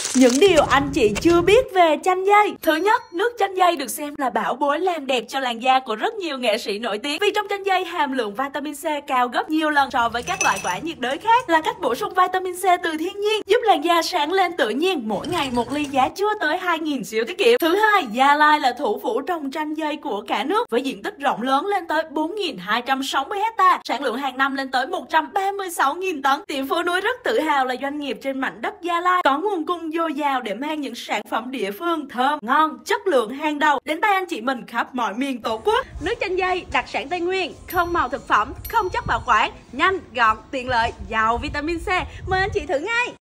Những điều anh chị chưa biết về chanh dây. Thứ nhất, nước chanh dây được xem là bảo bối làm đẹp cho làn da của rất nhiều nghệ sĩ nổi tiếng. Vì trong chanh dây hàm lượng vitamin C cao gấp nhiều lần so với các loại quả nhiệt đới khác, là cách bổ sung vitamin C từ thiên nhiên, giúp làn da sáng lên tự nhiên. Mỗi ngày một ly giá chưa tới 2.000 siêu tiết kiệm. Thứ hai, Gia Lai là thủ phủ trồng chanh dây của cả nước với diện tích rộng lớn lên tới 4.260 ha, sản lượng hàng năm lên tới 136.000 tấn. Tiệm Phố Núi rất tự hào là doanh nghiệp trên mảnh đất Gia Lai có nguồn cung dồi dào để mang những sản phẩm địa phương thơm, ngon, chất lượng hàng đầu đến tay anh chị mình khắp mọi miền Tổ quốc. Nước chanh dây đặc sản Tây Nguyên, không màu thực phẩm, không chất bảo quản, nhanh, gọn, tiện lợi, giàu vitamin C. Mời anh chị thử ngay.